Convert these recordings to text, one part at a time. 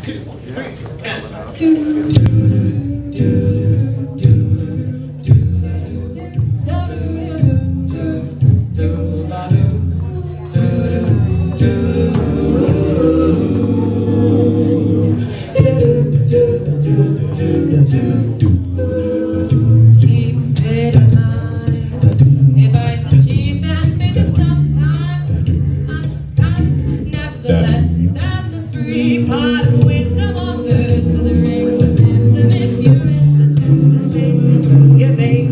2, 3, and part of wisdom or good to the rings of wisdom if you're into Thanksgiving.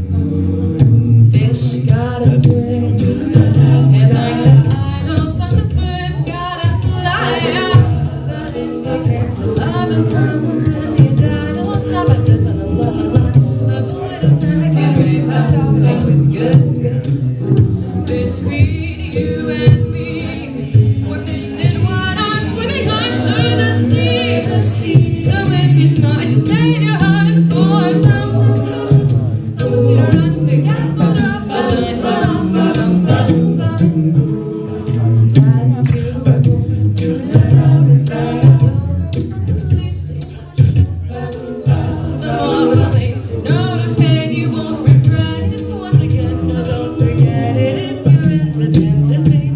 Fish gotta swim, and like the high notes on the birds gotta fly out. But if you came to loving someone till you die, don't stop at living the love of life. Avoid a Santa rain by starting with good. Between you and me, we're fish in water swimming under the sea. So if you smile, you save your heart for someone sweet or unforgettable. Drop the line, run off, the more with things you know to pain, you won't regret it. Once again, no, don't forget it. If you're into Thanksgiving,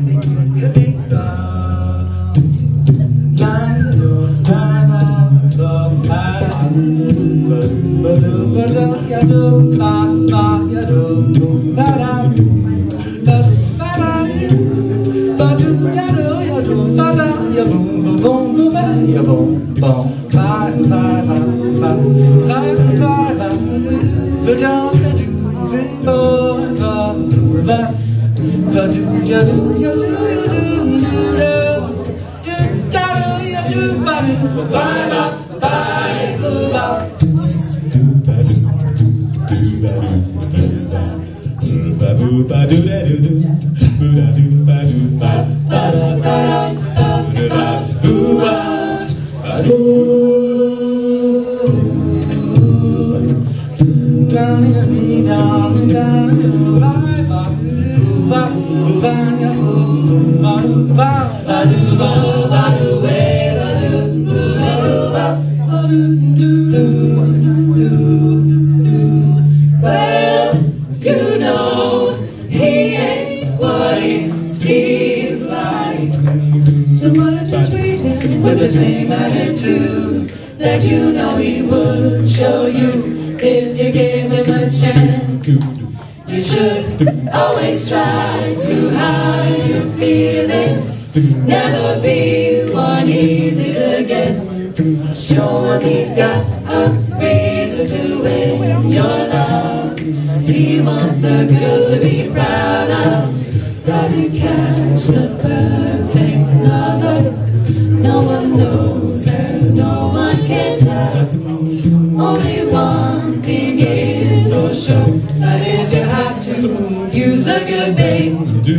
well, you know he ain't what he seems like. So why don't you treat him with the same attitude that you know he would show you if you gave him a chance? You should always try to hide your feelings, never be one easy to get. Show him he's got a reason to win your love. He wants a girl to be proud of. Gotta catch the perfect lover. No one knows and no one can tell. Only one thing is for sure, that is you have to use a good bait.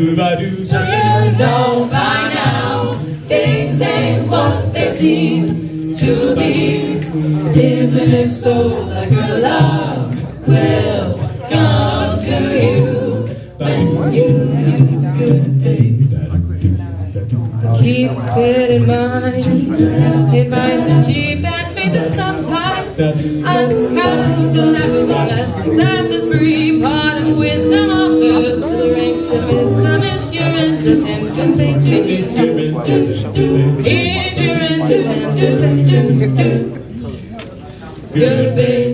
So you know by now things ain't what they seem to be. Isn't it so that your love will come to you when you use good bait? Keep it in mind, advice is cheap and made to sometimes unkind. Nevertheless, accept this free part of wisdom offered to the ranks of wisdom. If you're into Thanksgiving, if you're into Thanksgiving, good bait.